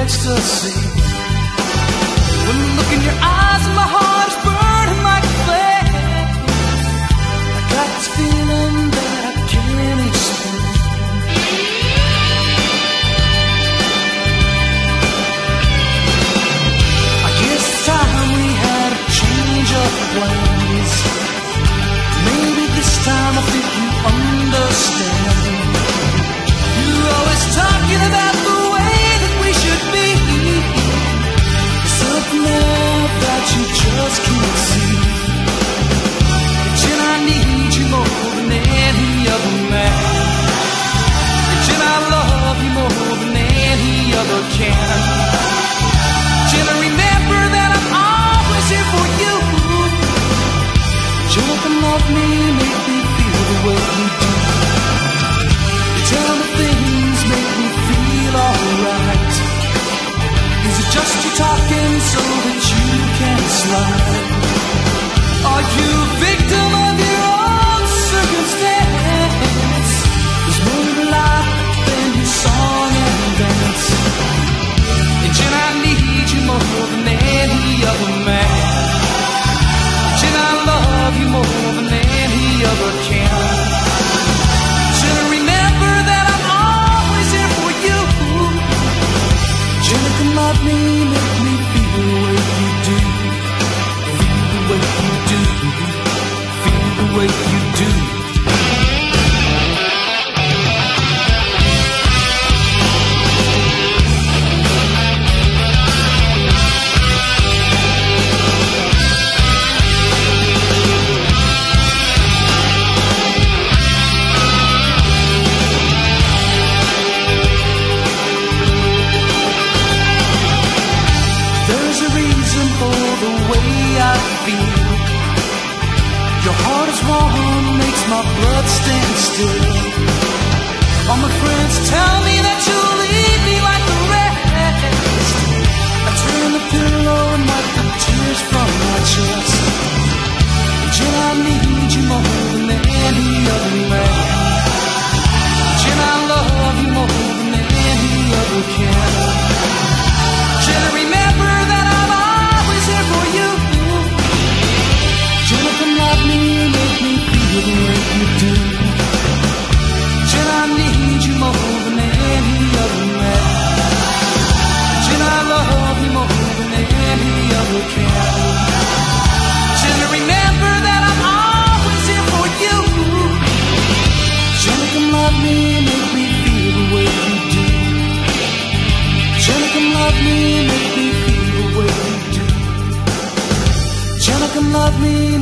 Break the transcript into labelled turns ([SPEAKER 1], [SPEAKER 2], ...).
[SPEAKER 1] ecstasy. When I look in your eyes and my heart is burning like a flame, I got this feeling that I can't explain. I guess it's time we had a change of plans. Maybe this time I think you understand. You're always talking about the way that we should be. There's something there that you just can't see. Jen, I need you more than any other man. Jen, I love you more than any other can. Jen, remember that I'm always here for you. Jen, come love me, make me feel the way you do. You tell me things make me feel alright. Is it just you talking so that you can slide? Are you a victim of your own circumstance? There's more to life than your song and dance. And Jen, I need you more than any other man. Jen, I love you more than any other can. Jen, remember that I'm always here for you. Jen, come love me, make me feel the way you do. Feel the way you do. Feel the way you do. There's a reason for the way I feel. Your heart is warm, makes my blood stand still. All my friends tell me that you'll leave me like the rest. I turn the pillow and wipe the tears from my chest. Jen, I need you more than any other man. Jen, I love you more than any other can. Jen, remember that I'm always here for you. Jen, come love me, make me feel the way you do. Jen, I need you more than any other man. Jen, I love you more than any other can. Jen, remember that I'm always here for you. Jen, come love me, make me feel the way you do. Jen, come love me, make me feel the way you do. Jen, come love me.